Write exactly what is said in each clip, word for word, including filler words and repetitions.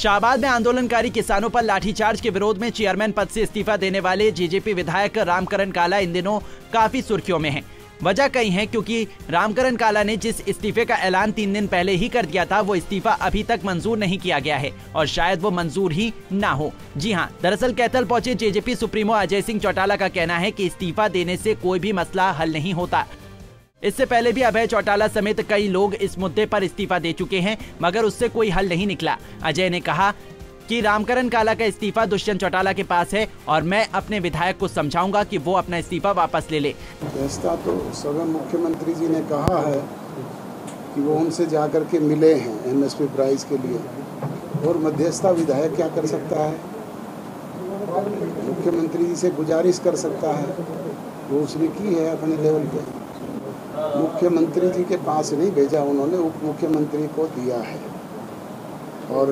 शाहबाद में आंदोलनकारी किसानों पर लाठीचार्ज के विरोध में चेयरमैन पद से इस्तीफा देने वाले जेजेपी विधायक रामकरण काला इन दिनों काफी सुर्खियों में हैं। वजह कई है, क्योंकि रामकरण काला ने जिस इस्तीफे का ऐलान तीन दिन पहले ही कर दिया था, वो इस्तीफा अभी तक मंजूर नहीं किया गया है और शायद वो मंजूर ही ना हो। जी हां, दरअसल कैथल पहुंचे जेजेपी सुप्रीमो अजय सिंह चौटाला का कहना है कि इस्तीफा देने से कोई भी मसला हल नहीं होता। इससे पहले भी अभय चौटाला समेत कई लोग इस मुद्दे पर इस्तीफा दे चुके हैं, मगर उससे कोई हल नहीं निकला। अजय ने कहा कि रामकरण काला का इस्तीफा दुष्यंत चौटाला के पास है और मैं अपने विधायक को समझाऊंगा कि वो अपना इस्तीफा वापस ले ले। फैसला तो स्वयं मुख्यमंत्री जी ने कहा है कि वो उनसे जाकर के मिले हैं एमएसपी प्राइस के लिए, और मध्यस्थता विधायक क्या कर सकता है? मुख्यमंत्री जी से गुजारिश कर सकता है, वो उसने की है अपने लेवल पे। मुख्यमंत्री जी के पास नहीं भेजा, उन्होंने उप मुख्यमंत्री को दिया है। और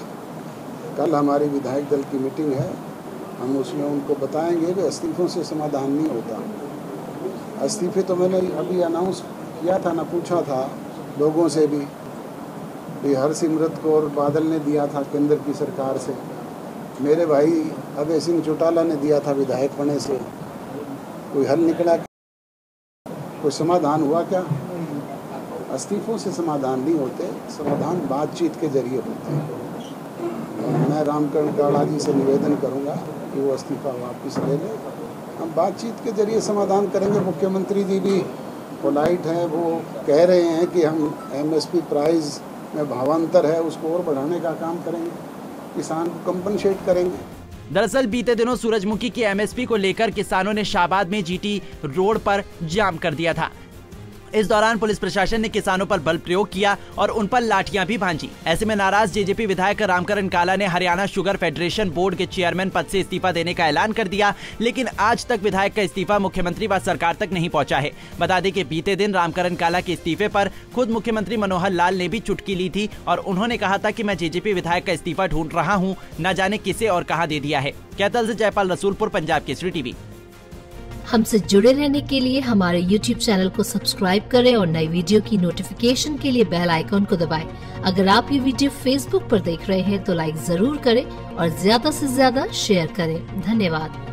कल हमारी विधायक दल की मीटिंग है, हम उसमें उनको बताएंगे कि इस्तीफों से समाधान नहीं होता। इस्तीफे तो मैंने अभी अनाउंस किया था ना, पूछा था लोगों से भी, भी हरसिमरत को और बादल ने दिया था केंद्र की सरकार से, मेरे भाई अभय सिंह चौटाला ने दिया था विधायक पने से। कोई हल निकला? कोई समाधान हुआ क्या? इस्तीफों से समाधान नहीं होते, समाधान बातचीत के जरिए होते हैं। मैं रामकरण काला जी से निवेदन करूंगा कि वो इस्तीफा वापस ले लें, हम बातचीत के जरिए समाधान करेंगे। मुख्यमंत्री जी भी पोलाइट हैं, वो कह रहे हैं कि हम एमएसपी प्राइस में भावांतर है उसको और बढ़ाने का काम करेंगे, किसान को कंपनसेट करेंगे। दरअसल बीते दिनों सूरजमुखी की एमएसपी को लेकर किसानों ने शाहबाद में जीटी रोड पर जाम कर दिया था। इस दौरान पुलिस प्रशासन ने किसानों पर बल प्रयोग किया और उन पर लाठियां भी भांजी। ऐसे में नाराज जेजेपी विधायक रामकरण काला ने हरियाणा शुगर फेडरेशन बोर्ड के चेयरमैन पद से इस्तीफा देने का ऐलान कर दिया, लेकिन आज तक विधायक का इस्तीफा मुख्यमंत्री व सरकार तक नहीं पहुंचा है। बता दें कि बीते दिन रामकरण काला के इस्तीफे पर खुद मुख्यमंत्री मनोहर लाल ने भी चुटकी ली थी और उन्होंने कहा था कि मैं जेजेपी विधायक का इस्तीफा ढूंढ रहा हूँ, न जाने किसे और कहाँ दे दिया है। कैथल से जयपाल रसूलपुर, पंजाब केसरी टीवी। हमसे जुड़े रहने के लिए हमारे यूट्यूब चैनल को सब्सक्राइब करें और नई वीडियो की नोटिफिकेशन के लिए बेल आइकॉन को दबाएं। अगर आप ये वीडियो फेसबुक पर देख रहे हैं तो लाइक जरूर करें और ज्यादा से ज्यादा शेयर करें। धन्यवाद।